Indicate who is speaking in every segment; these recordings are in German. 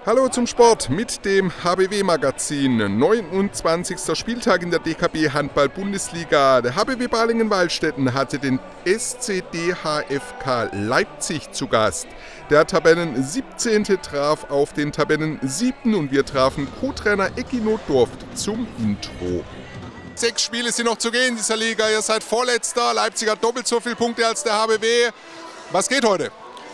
Speaker 1: Hallo zum Sport mit dem HBW-Magazin. 29. Spieltag in der DKB Handball-Bundesliga. Der HBW Balingen-Waldstätten hatte den SCDHFK Leipzig zu Gast. Der Tabellen 17. traf auf den Tabellen 7. und wir trafen Co-Trainer Ecki Notdorft zum Intro. 6 Spiele sind noch zu gehen in dieser Liga. Ihr seid Vorletzter. Leipzig hat doppelt so viele Punkte als der HBW. Was geht heute?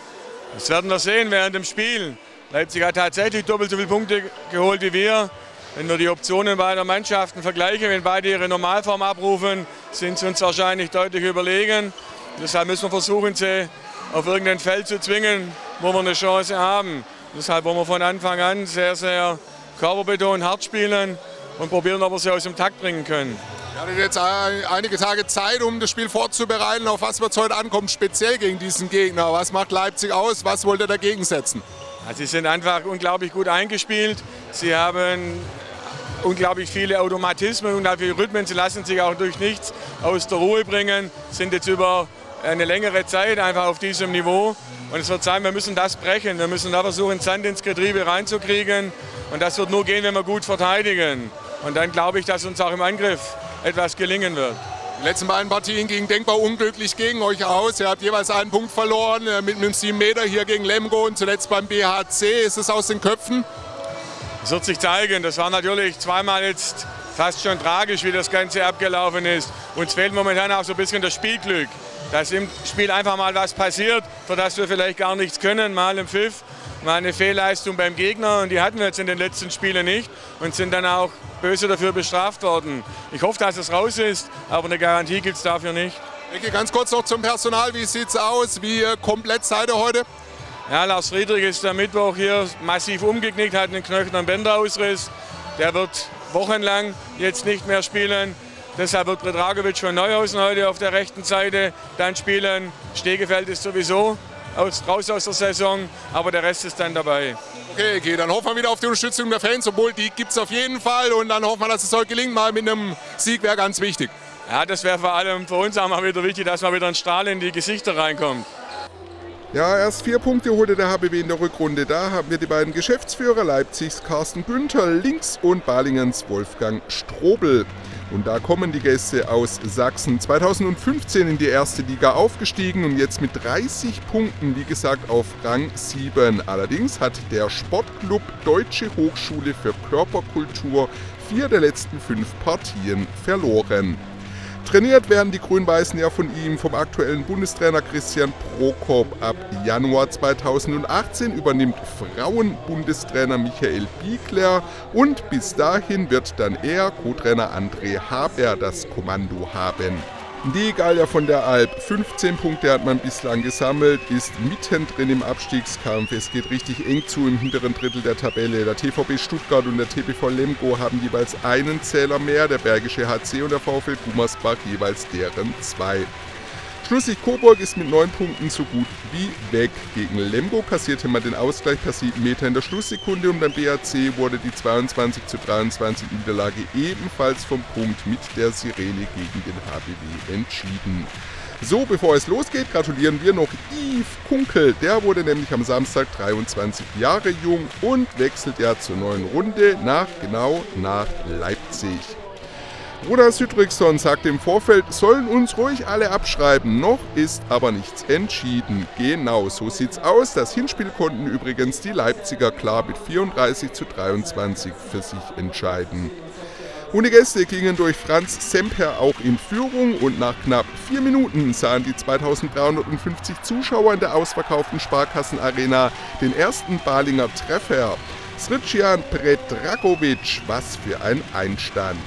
Speaker 2: Das werden wir sehen während dem Spiel. Leipzig hat tatsächlich doppelt so viele Punkte geholt wie wir. Wenn wir die Optionen beider Mannschaften vergleichen, wenn beide ihre Normalform abrufen, sind sie uns wahrscheinlich deutlich überlegen. Deshalb müssen wir versuchen, sie auf irgendein Feld zu zwingen, wo wir eine Chance haben. Deshalb wollen wir von Anfang an sehr, sehr körperbetont hart spielen und probieren, ob wir sie aus dem Takt bringen können.
Speaker 1: Ihr hattet jetzt einige Tage Zeit, um das Spiel vorzubereiten. Auf was wird es heute ankommen, speziell gegen diesen Gegner? Was macht Leipzig aus? Was wollt ihr dagegen setzen?
Speaker 2: Sie sind einfach unglaublich gut eingespielt. Sie haben unglaublich viele Automatismen, unglaublich viele Rhythmen. Sie lassen sich auch durch nichts aus der Ruhe bringen, sind jetzt über eine längere Zeit einfach auf diesem Niveau. Und es wird sein, wir müssen das brechen. Wir müssen da versuchen, Sand ins Getriebe reinzukriegen. Und das wird nur gehen, wenn wir gut verteidigen. Und dann glaube ich, dass uns auch im Angriff etwas gelingen wird.
Speaker 1: Die letzten beiden Partien gingen denkbar unglücklich gegen euch aus. Ihr habt jeweils einen Punkt verloren mit einem 7 Meter hier gegen Lemgo und zuletzt beim BHC. Ist es aus den Köpfen?
Speaker 2: Das wird sich zeigen. Das war natürlich zweimal jetzt fast schon tragisch, wie das Ganze abgelaufen ist. Uns fehlt momentan auch so ein bisschen das Spielglück. Dass im Spiel einfach mal was passiert, für das wir vielleicht gar nichts können, mal im Pfiff. Mal eine Fehlleistung beim Gegner und die hatten wir jetzt in den letzten Spielen nicht und sind dann auch böse dafür bestraft worden. Ich hoffe, dass es raus ist, aber eine Garantie gibt es dafür nicht.
Speaker 1: Ecki, ganz kurz noch zum Personal. Wie sieht es aus? Wie komplett seid ihr heute?
Speaker 2: Ja, Lars Friedrich ist am Mittwoch hier massiv umgeknickt, hat einen Knöchel- und Bänderausriss. Der wird wochenlang jetzt nicht mehr spielen. Deshalb wird Predragovic von Neuhausen heute auf der rechten Seite dann spielen. Stegefeld ist sowieso raus aus der Saison, aber der Rest ist dann dabei.
Speaker 1: Okay, dann hoffen wir wieder auf die Unterstützung der Fans, obwohl die gibt es auf jeden Fall. Und dann hoffen wir, dass es heute gelingt, mal mit einem Sieg wäre ganz wichtig.
Speaker 2: Ja, das wäre vor allem für uns auch mal wieder wichtig, dass mal wieder ein Strahl in die Gesichter reinkommt.
Speaker 1: Ja, erst 4 Punkte holte der HBW in der Rückrunde. Da haben wir die beiden Geschäftsführer Leipzigs Carsten Günther links und Balingens Wolfgang Strobel. Und da kommen die Gäste aus Sachsen. 2015 in die erste Liga aufgestiegen und jetzt mit 30 Punkten, wie gesagt, auf Rang 7. Allerdings hat der Sportclub Deutsche Hochschule für Körperkultur 4 der letzten 5 Partien verloren. Trainiert werden die Grün-Weißen ja von ihm, vom aktuellen Bundestrainer Christian Prokop. Ab Januar 2018 übernimmt Frauen-Bundestrainer Michael Biegler und bis dahin wird dann er, Co-Trainer André Haber, das Kommando haben. Die Gallier von der Alp, 15 Punkte hat man bislang gesammelt, ist mittendrin im Abstiegskampf. Es geht richtig eng zu im hinteren Drittel der Tabelle. Der TVB Stuttgart und der TBV Lemgo haben jeweils einen Zähler mehr, der Bergische HC und der VfL Gummersbach jeweils deren 2. Schließlich Coburg ist mit 9 Punkten so gut wie weg. Gegen Lemgo kassierte man den Ausgleich per 7 Meter in der Schlusssekunde und beim BHC wurde die 22:23 Niederlage ebenfalls vom Punkt mit der Sirene gegen den HBW entschieden. So, bevor es losgeht, gratulieren wir noch Yves Kunkel. Der wurde nämlich am Samstag 23 Jahre jung und wechselt ja zur neuen Runde nach Leipzig. Rudolf Südrichson sagte im Vorfeld, sollen uns ruhig alle abschreiben, noch ist aber nichts entschieden. Genau, so sieht's aus. Das Hinspiel konnten übrigens die Leipziger klar mit 34:23 für sich entscheiden. Und die Gäste gingen durch Franz Semper auch in Führung und nach knapp 4 Minuten sahen die 2350 Zuschauer in der ausverkauften Sparkassenarena den ersten Balinger Treffer. Srđan Predragovic, was für ein Einstand.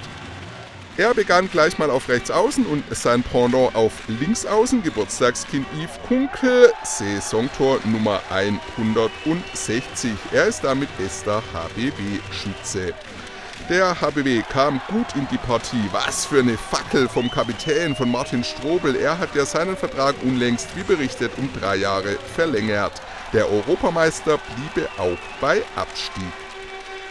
Speaker 1: Er begann gleich mal auf rechts außen und sein Pendant auf links außen, Geburtstagskind Yves Kunkel, Saisontor Nummer 160. Er ist damit bester HBW-Schütze. Der HBW kam gut in die Partie. Was für eine Fackel vom Kapitän, von Martin Strobel. Er hat ja seinen Vertrag unlängst, wie berichtet, um 3 Jahre verlängert. Der Europameister bliebe auch bei Abstieg.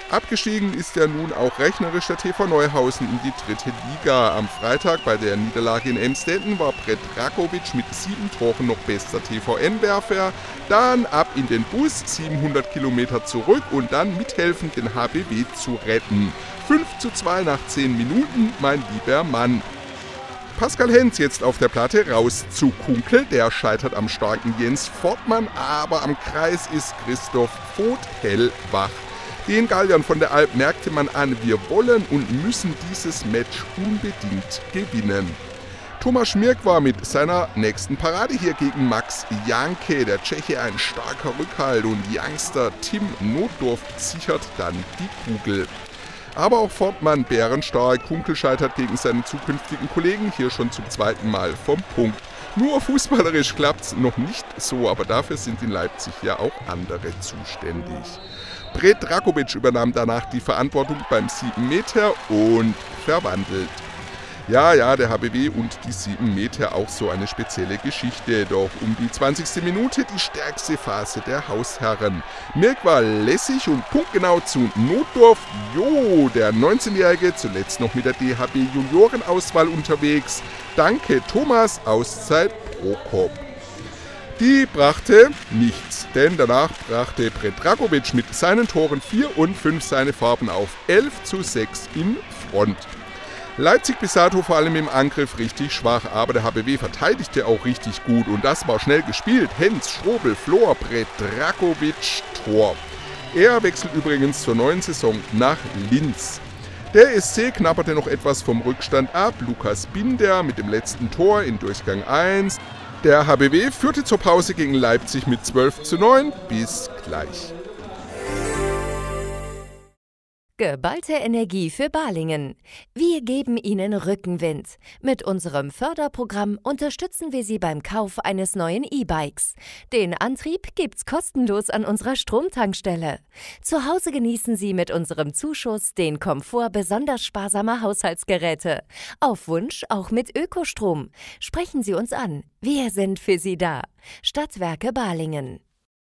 Speaker 1: Abgestiegen ist ja nun auch rechnerisch der TV Neuhausen in die 3. Liga. Am Freitag bei der Niederlage in Emstetten war Predrakovic mit 7 Toren noch bester TVN-Werfer. Dann ab in den Bus, 700 Kilometer zurück und dann mithelfen, den HBW zu retten. 5:2 nach 10 Minuten, mein lieber Mann. Pascal Hens jetzt auf der Platte, raus zu Kunkel, der scheitert am starken Jens Fortmann, aber am Kreis ist Christoph Voth hellwach. Den Galliern von der Alp merkte man an, wir wollen und müssen dieses Match unbedingt gewinnen. Thomas Schmirk war mit seiner nächsten Parade hier gegen Max Janke, der Tscheche ein starker Rückhalt und Youngster Tim Notdorf sichert dann die Kugel. Aber auch Fortmann bärenstark, Kunkel scheitert gegen seinen zukünftigen Kollegen hier schon zum 2. Mal vom Punkt. Nur fußballerisch klappt's noch nicht so, aber dafür sind in Leipzig ja auch andere zuständig. Predrakovic übernahm danach die Verantwortung beim 7 Meter und verwandelt. Ja, der HBW und die 7 Meter auch so eine spezielle Geschichte. Doch um die 20. Minute die stärkste Phase der Hausherren. Mirk war lässig und punktgenau zu Notdorf. Der 19-Jährige, zuletzt noch mit der DHB Juniorenauswahl unterwegs. Danke Thomas, Auszeit Prokop. Die brachte nichts, denn danach brachte Predrakovic mit seinen Toren 4 und 5 seine Farben auf 11:6 in Front. Leipzig bis dato vor allem im Angriff richtig schwach, aber der HBW verteidigte auch richtig gut und das war schnell gespielt. Hens, Strobel, Flor, Predrakovic, Tor. Er wechselt übrigens zur neuen Saison nach Linz. Der SC knabberte noch etwas vom Rückstand ab, Lukas Binder mit dem letzten Tor in Durchgang 1. Der HBW führte zur Pause gegen Leipzig mit 12:9. Bis gleich.
Speaker 3: Geballte Energie für Balingen. Wir geben Ihnen Rückenwind. Mit unserem Förderprogramm unterstützen wir Sie beim Kauf eines neuen E-Bikes. Den Antrieb gibt's kostenlos an unserer Stromtankstelle. Zu Hause genießen Sie mit unserem Zuschuss den Komfort besonders sparsamer Haushaltsgeräte. Auf Wunsch auch mit Ökostrom. Sprechen Sie uns an. Wir sind für Sie da. Stadtwerke Balingen.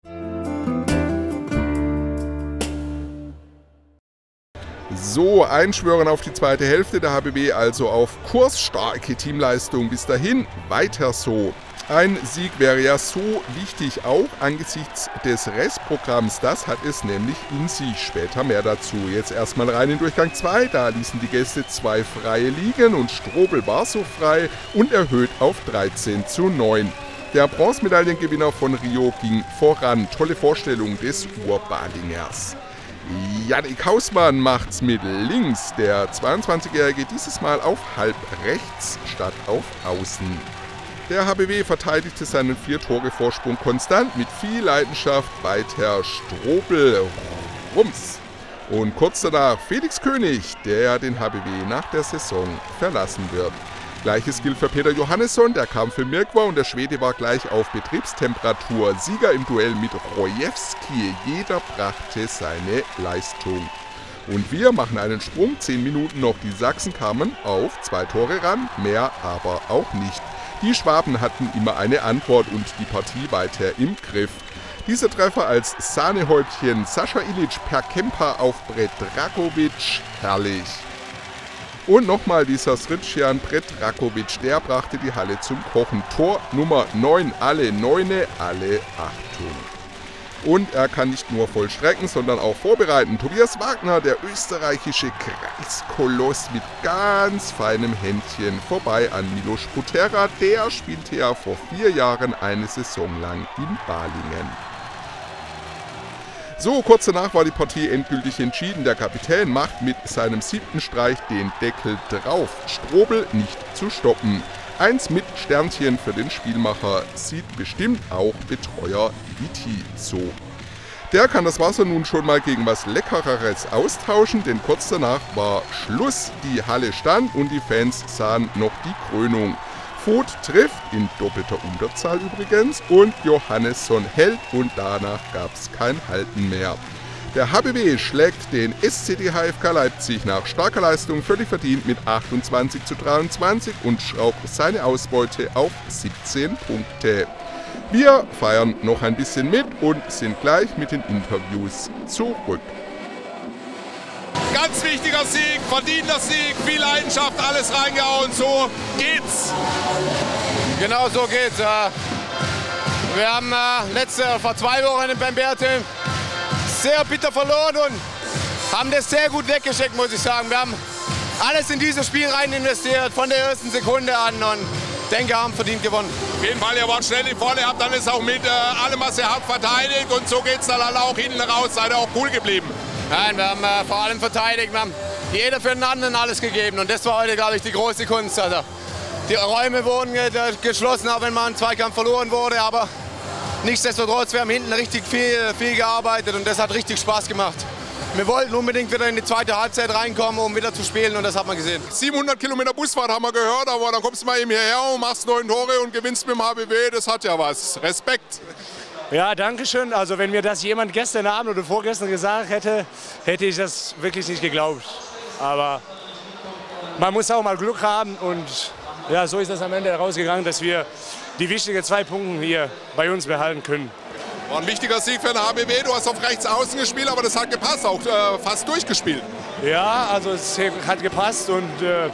Speaker 1: So, einschwören auf die zweite Hälfte, der HBW also auf kursstarke Teamleistung. Bis dahin weiter so. Ein Sieg wäre ja so wichtig, auch angesichts des Restprogramms. Das hat es nämlich in sich. Später mehr dazu. Jetzt erstmal rein in Durchgang 2. Da ließen die Gäste 2 Freie liegen und Strobel war so frei und erhöht auf 13:9. Der Bronzemedaillengewinner von Rio ging voran. Tolle Vorstellung des Urbalingers. Jannik Hausmann macht's mit links. Der 22-Jährige dieses Mal auf halb rechts statt auf außen. Der HBW verteidigte seinen 4-Tore-Vorsprung konstant mit viel Leidenschaft. Weiter Strobel, Rums. Und kurz danach Felix König, der den HBW nach der Saison verlassen wird. Gleiches gilt für Peter Johannesson, der kam für Mirkwa und der Schwede war gleich auf Betriebstemperatur. Sieger im Duell mit Rojewski. Jeder brachte seine Leistung. Und wir machen einen Sprung, 10 Minuten noch. Die Sachsen kamen auf 2 Tore ran, mehr aber auch nicht. Die Schwaben hatten immer eine Antwort und die Partie weiter im Griff. Dieser Treffer als Sahnehäubchen, Sascha Ilic per Kemper auf Predrakovic, herrlich. Und nochmal dieser Srđan Predrakovic, der brachte die Halle zum Kochen. Tor Nummer 9, alle Neune, alle Achtung. Und er kann nicht nur vollstrecken, sondern auch vorbereiten. Tobias Wagner, der österreichische Kreiskoloss mit ganz feinem Händchen, vorbei an Milos Butera. Der spielte ja vor 4 Jahren eine Saison lang in Balingen. So, kurz danach war die Partie endgültig entschieden. Der Kapitän macht mit seinem 7. Streich den Deckel drauf. Strobel nicht zu stoppen. 1 mit Sternchen für den Spielmacher. Sieht bestimmt auch Betreuer Viti so. Der kann das Wasser nun schon mal gegen was Leckereres austauschen, denn kurz danach war Schluss. Die Halle stand und die Fans sahen noch die Krönung. Voth trifft, in doppelter Unterzahl übrigens, und Johannesson hält und danach gab es kein Halten mehr. Der HBW schlägt den SCD HFK Leipzig nach starker Leistung völlig verdient mit 28:23 und schraubt seine Ausbeute auf 17 Punkte. Wir feiern noch ein bisschen mit und sind gleich mit den Interviews zurück.
Speaker 4: ganz wichtiger Sieg, verdienter Sieg, viel Leidenschaft, alles reingehauen, so geht's.
Speaker 5: Genau so geht's. Wir haben vor 2 Wochen beim Bärteam sehr bitter verloren und haben das sehr gut weggesteckt, muss ich sagen. Wir haben alles in dieses Spiel rein investiert, von der ersten Sekunde an, und denke, haben verdient gewonnen.
Speaker 4: Auf jeden Fall, ihr wart schnell in vorne, habt alles auch mit allem, was ihr habt, verteidigt, und so geht's dann alle auch hinten raus. Seid ihr auch cool geblieben?
Speaker 5: Nein, wir haben vor allem verteidigt, wir haben jeder für den anderen alles gegeben, und das war heute, glaube ich, die große Kunst. Also, die Räume wurden geschlossen, auch wenn mal ein Zweikampf verloren wurde, aber nichtsdestotrotz, wir haben hinten richtig viel gearbeitet, und das hat richtig Spaß gemacht. Wir wollten unbedingt wieder in die zweite Halbzeit reinkommen, um wieder zu spielen, und das hat man gesehen.
Speaker 4: 700 Kilometer Busfahrt haben wir gehört, aber dann kommst du mal eben hierher und machst 9 Tore und gewinnst mit dem HBW, das hat ja was. Respekt.
Speaker 6: Ja, danke schön. Also wenn mir das jemand gestern Abend oder vorgestern gesagt hätte, hätte ich das wirklich nicht geglaubt. Aber man muss auch mal Glück haben, und ja, so ist das am Ende herausgegangen, dass wir die wichtigen 2 Punkte hier bei uns behalten können.
Speaker 4: War ein wichtiger Sieg für den HBW. Du hast auf rechts außen gespielt, aber das hat gepasst, auch fast durchgespielt.
Speaker 6: Ja, also es hat gepasst, und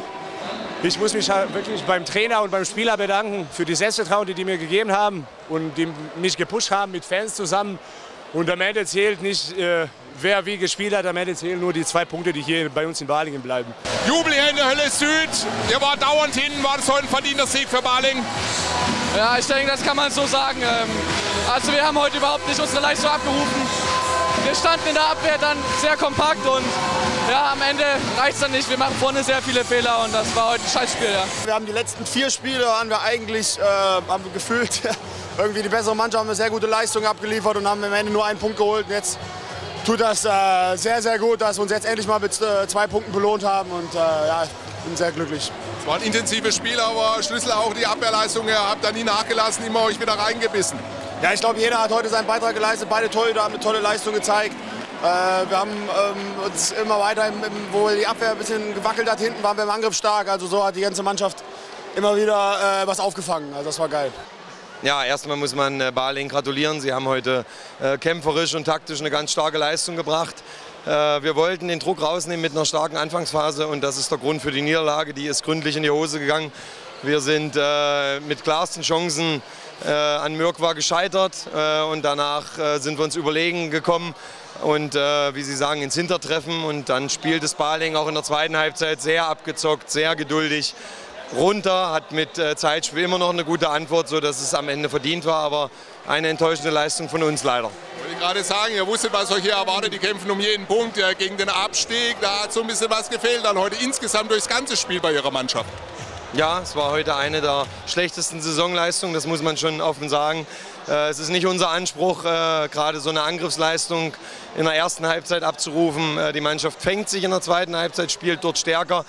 Speaker 6: ich muss mich halt wirklich beim Trainer und beim Spieler bedanken für die Selbstvertrauen, die mir gegeben haben und die mich gepusht haben mit Fans zusammen. Und am Ende zählt nicht, wer wie gespielt hat, am Ende zählen nur die 2 Punkte, die hier bei uns in Balingen bleiben.
Speaker 4: Jubel hier in der Hölle Süd. Ihr wart dauernd hinten. War das heute ein verdienter Sieg für Balingen?
Speaker 7: Ja, ich denke, das kann man so sagen. Also wir haben heute überhaupt nicht unsere Leistung abgerufen. Wir standen in der Abwehr dann sehr kompakt, und ja, am Ende reicht es dann nicht. Wir machen vorne sehr viele Fehler, und das war heute ein Scheißspiel. Ja.
Speaker 5: Wir haben die letzten 4 Spiele haben wir eigentlich haben wir gefühlt irgendwie die bessere Mannschaft, haben wir sehr gute Leistungen abgeliefert und haben am Ende nur 1 Punkt geholt. Und jetzt tut das sehr, sehr gut, dass wir uns jetzt endlich mal mit 2 Punkten belohnt haben, und ja, ich bin sehr glücklich.
Speaker 4: Es war ein intensives Spiel, aber Schlüssel auch die Abwehrleistung. Ihr habt da nie nachgelassen, immer euch wieder reingebissen.
Speaker 5: Ja, ich glaube, jeder hat heute seinen Beitrag geleistet. Beide Torhüter haben eine tolle Leistung gezeigt. Wir haben uns immer weiter, wo die Abwehr ein bisschen gewackelt hat, hinten waren wir im Angriff stark. Also so hat die ganze Mannschaft immer wieder was aufgefangen. Also das war geil.
Speaker 8: Ja, erstmal muss man Balingen gratulieren. Sie haben heute kämpferisch und taktisch eine ganz starke Leistung gebracht. Wir wollten den Druck rausnehmen mit einer starken Anfangsphase, und das ist der Grund für die Niederlage. Die ist gründlich in die Hose gegangen. Wir sind mit klarsten Chancen an Mürkwa gescheitert, und danach sind wir uns überlegen gekommen und wie Sie sagen, ins Hintertreffen, und dann spielt das Balingen auch in der zweiten Halbzeit sehr abgezockt, sehr geduldig runter, hat mit Zeitspiel immer noch eine gute Antwort, sodass es am Ende verdient war, aber eine enttäuschende Leistung von uns leider.
Speaker 4: Ich wollte gerade sagen, ihr wusstet, was euch hier erwartet, die kämpfen um jeden Punkt gegen den Abstieg, da hat so ein bisschen was gefehlt, dann heute insgesamt durchs ganze Spiel bei Ihrer Mannschaft.
Speaker 8: Ja, es war heute eine der schlechtesten Saisonleistungen, das muss man schon offen sagen. Es ist nicht unser Anspruch, gerade so eine Angriffsleistung in der ersten Halbzeit abzurufen. Die Mannschaft fängt sich in der zweiten Halbzeit, spielt dort stärker,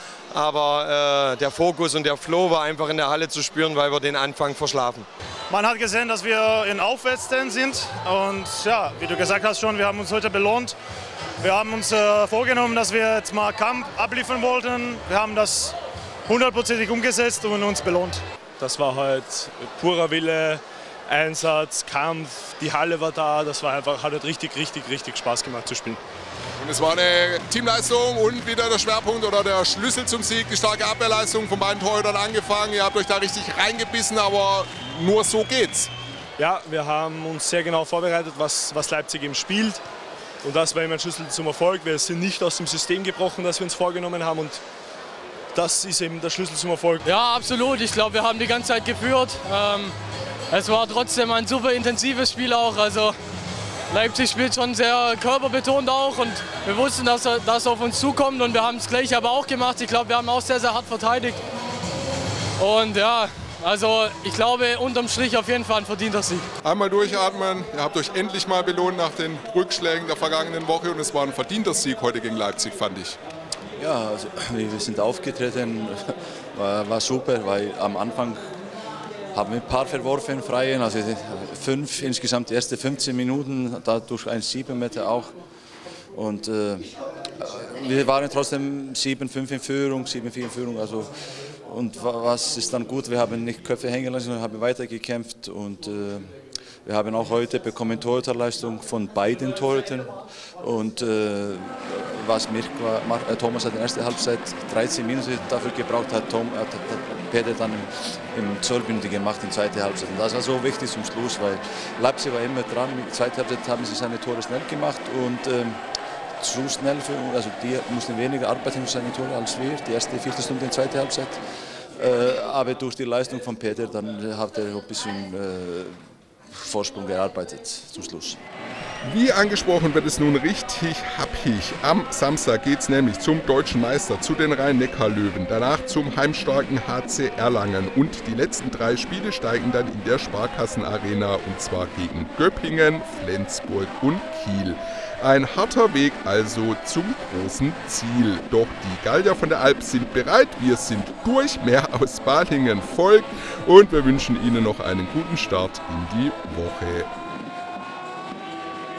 Speaker 8: aber der Fokus und der Flow war einfach in der Halle zu spüren, weil wir den Anfang verschlafen.
Speaker 9: Man hat gesehen, dass wir in Aufwärtstrend sind, und ja, wie du gesagt hast schon, wir haben uns heute belohnt. Wir haben uns vorgenommen, dass wir jetzt mal Kampf abliefern wollten. Wir haben das 100%ig umgesetzt und uns belohnt.
Speaker 6: Das war halt purer Wille, Einsatz, Kampf, die Halle war da, das war einfach, hat richtig Spaß gemacht zu spielen.
Speaker 4: Und es war eine Teamleistung und wieder der Schwerpunkt oder der Schlüssel zum Sieg, die starke Abwehrleistung von beiden Torhütern angefangen. Ihr habt euch da richtig reingebissen, aber nur so geht's.
Speaker 6: Ja, wir haben uns sehr genau vorbereitet, was Leipzig eben spielt, und das war immer ein Schlüssel zum Erfolg. Wir sind nicht aus dem System gebrochen, das wir uns vorgenommen haben, und das ist eben der Schlüssel zum Erfolg.
Speaker 7: Ja, absolut. Ich glaube, wir haben die ganze Zeit geführt. Es war trotzdem ein super intensives Spiel auch. Also Leipzig spielt schon sehr körperbetont auch, und wir wussten, dass das auf uns zukommt, und wir haben es gleich aber auch gemacht. Ich glaube, wir haben auch sehr, sehr hart verteidigt. Und ja, also ich glaube, unterm Strich auf jeden Fall ein verdienter Sieg.
Speaker 1: Einmal durchatmen, ihr habt euch endlich mal belohnt nach den Rückschlägen der vergangenen Woche, und es war ein verdienter Sieg heute gegen Leipzig, fand ich.
Speaker 10: Ja, also, wir sind aufgetreten, war super, weil am Anfang haben wir ein paar verworfen, freien, also 5 insgesamt die ersten 15 Minuten, dadurch ein 7-Meter auch. Und wir waren trotzdem 7-5 in Führung, 7-4 in Führung. Also, und was ist dann gut, wir haben nicht Köpfe hängen lassen, wir haben weitergekämpft, und wir haben auch heute bekommen Torhüterleistung von beiden Torhütern. Und was Thomas hat in der ersten Halbzeit 13 Minuten dafür gebraucht, hat Peter dann im 12 Minuten gemacht in der zweiten Halbzeit. Und das war so wichtig zum Schluss, weil Leipzig war immer dran. In der zweiten Halbzeit haben sie seine Tore schnell gemacht und zu schnell also die mussten weniger arbeiten für seine Tore als wir, die erste Viertelstunde in der zweiten Halbzeit. Aber durch die Leistung von Peter, dann hat er ein bisschen Vorsprung gearbeitet zum Schluss.
Speaker 1: Wie angesprochen wird es nun richtig happig. Am Samstag geht es nämlich zum deutschen Meister, zu den Rhein-Neckar-Löwen, danach zum heimstarken HC Erlangen und die letzten 3 Spiele steigen dann in der Sparkassen-Arena und zwar gegen Göppingen, Flensburg und Kiel. Ein harter Weg also zum großen Ziel. Doch die Gallier von der Alp sind bereit, wir sind durch, mehr aus Balingen folgt und wir wünschen Ihnen noch einen guten Start in die Woche.